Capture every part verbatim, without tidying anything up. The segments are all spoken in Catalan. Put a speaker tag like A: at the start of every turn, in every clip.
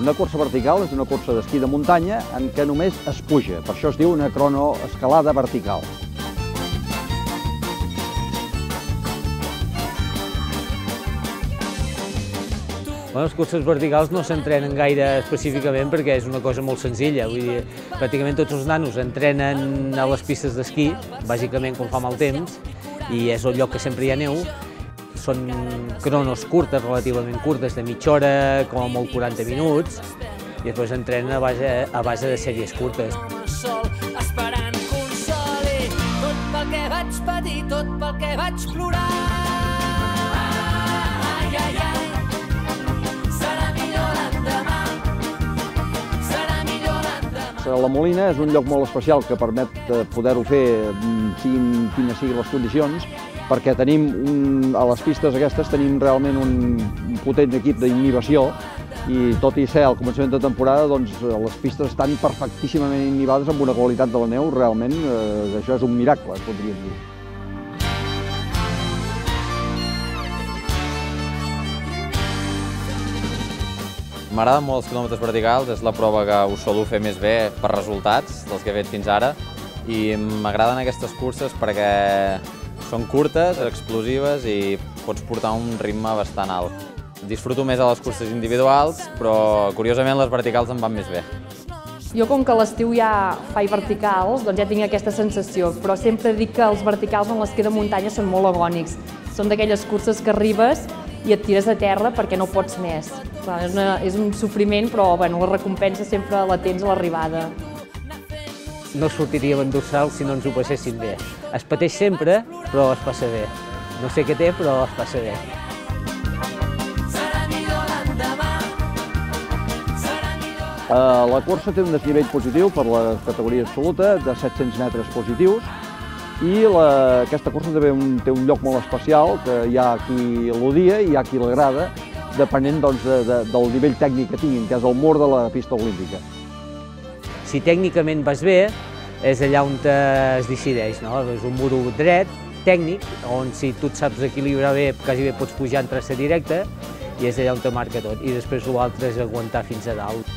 A: Una cursa vertical és una cursa d'esquí de muntanya en què només es puja, per això es diu una cronoescalada vertical.
B: Les curses verticals no s'entrenen gaire específicament perquè és una cosa molt senzilla. Vull dir, pràcticament tots els nanos entrenen a les pistes d'esquí, bàsicament quan fa mal temps, i és el lloc que sempre hi ha neu. Són cronos curtes, relativament curtes, de mitja hora, com a molt quaranta minuts, i després entrenen a base, a base de sèries curtes.
C: Esperant consoli, tot pel que vaig patir, tot pel que vaig plorar. Ai, ai, ai.
A: La Molina és un lloc molt especial que permet poder-ho fer siguin quines siguin les condicions, perquè tenim un, a les pistes aquestes tenim realment un potent equip d'inhibició i tot i ser al començament de temporada, doncs les pistes estan perfectíssimament inhibades amb una qualitat de la neu, realment eh, això és un miracle, podríem dir.
D: M'agraden molt els quilòmetres verticals, és la prova que us solo fer més bé per resultats dels que he fet fins ara i m'agraden aquestes curses perquè són curtes, explosives i pots portar un ritme bastant alt. Disfruto més a les curses individuals, però curiosament les verticals em van més bé.
E: Jo, com que a l'estiu ja faig verticals, doncs ja tinc aquesta sensació, però sempre dic que els verticals en l'esquí de muntanya són molt agònics. Són d'aquelles curses que arribes i et tires a terra perquè no pots més. Clar, és, una, és un sofriment, però bueno, la recompensa sempre la tens a l'arribada.
B: No sortiríem en dorsal si no ens ho passessin bé. Es pateix sempre, però es passa bé. No sé què té, però es passa bé.
A: La cursa té un desnivell positiu per la categoria absoluta de set-cents metres positius i la, aquesta cursa també un, té un lloc molt especial, que hi ha qui l'odia i hi ha qui l'agrada, depenent doncs, de, de, del nivell tècnic que tinguin, que és el mur de la pista olímpica.
B: Si tècnicament vas bé, és allà on es decideix, no? És un mur dret, tècnic, on si tu et saps equilibrar bé, quasi bé pots pujar en traça directa, i és allà on te marca tot. I després l'altre és aguantar fins a dalt.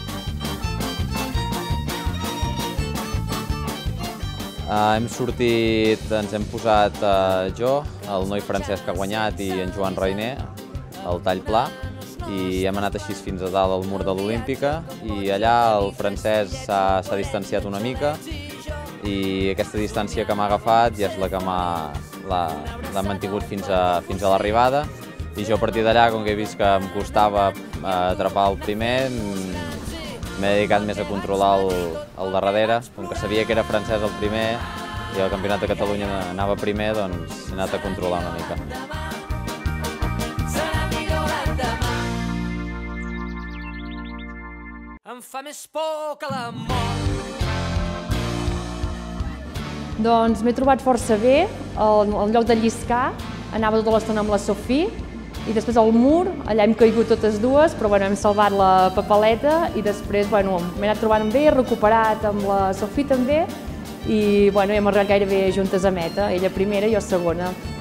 D: Uh, hem sortit, ens hem posat uh, jo, el noi francès que ha guanyat i en Joan Reiner, el tall pla, i hem anat així fins a dalt al mur de l'Olímpica i allà el francès s'ha distanciat una mica i aquesta distància que m'ha agafat ja és la que m'ha mantingut fins a, fins a l'arribada i jo a partir d'allà, com que he vist que em costava uh, atrapar el primer, m'he dedicat més a controlar el, el de darrere. Com que sabia que era francès el primer i el Campionat de Catalunya anava primer, doncs he anat a controlar una mica.
C: Em fa més por que la mort.
E: Doncs m'he trobat força bé, al lloc de lliscar, anava tota l'estona amb la Sofí, i després al mur, allà hem caigut totes dues, però bueno, hem salvat la papaleta i després bueno, m'he anat trobant bé, he recuperat amb la Sofí també i bueno, hem arribat gairebé juntes a meta, ella primera i jo segona.